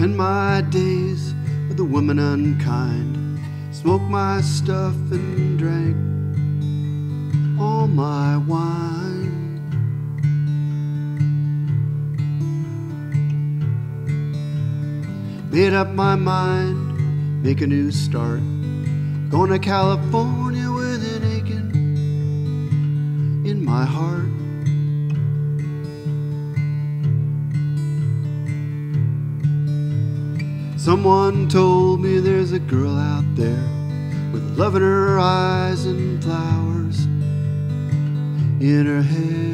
spend my days with a woman unkind, smoke my stuff and drank all my wine. Made up my mind, make a new start, going to California with an aching in my heart. Someone told me there's a girl out there with love in her eyes and flowers in her hair.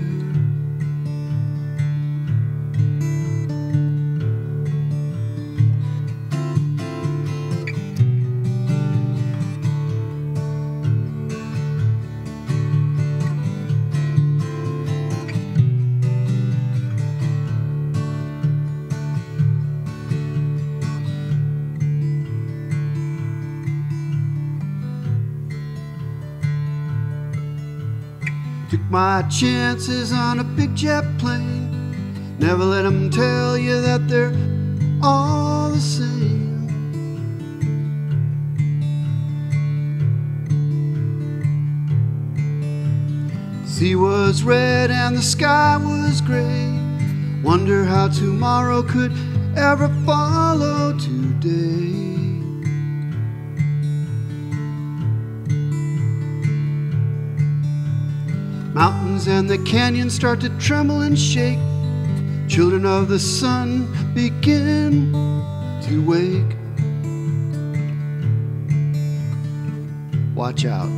Took my chances on a big jet plane. Never let them tell you that they're all the same. The sea was red and the sky was gray. Wonder how tomorrow could ever follow today. Mountains and the canyons start to tremble and shake. Children of the sun begin to wake. Watch out.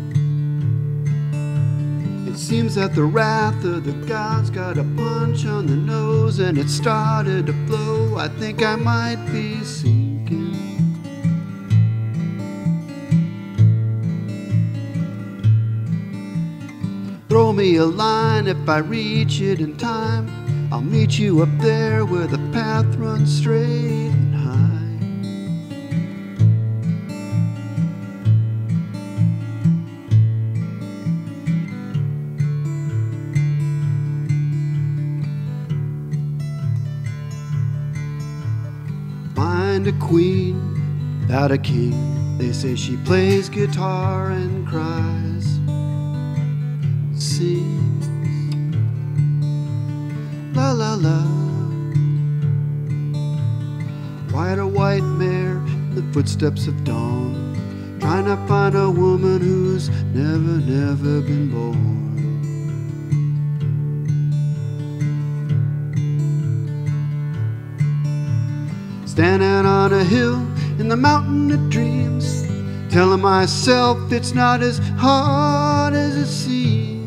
It seems that the wrath of the gods got a punch on the nose, and it started to blow. I think I might be sinking. Throw me a line if I reach it in time. I'll meet you up there where the path runs straight and high. Find a queen without a king. They say she plays guitar and cries, sings, la la la. Ride a white mare in the footsteps of dawn, trying to find a woman who's never been born. Standing on a hill in the mountain of dreams, telling myself it's not as hard as it seems.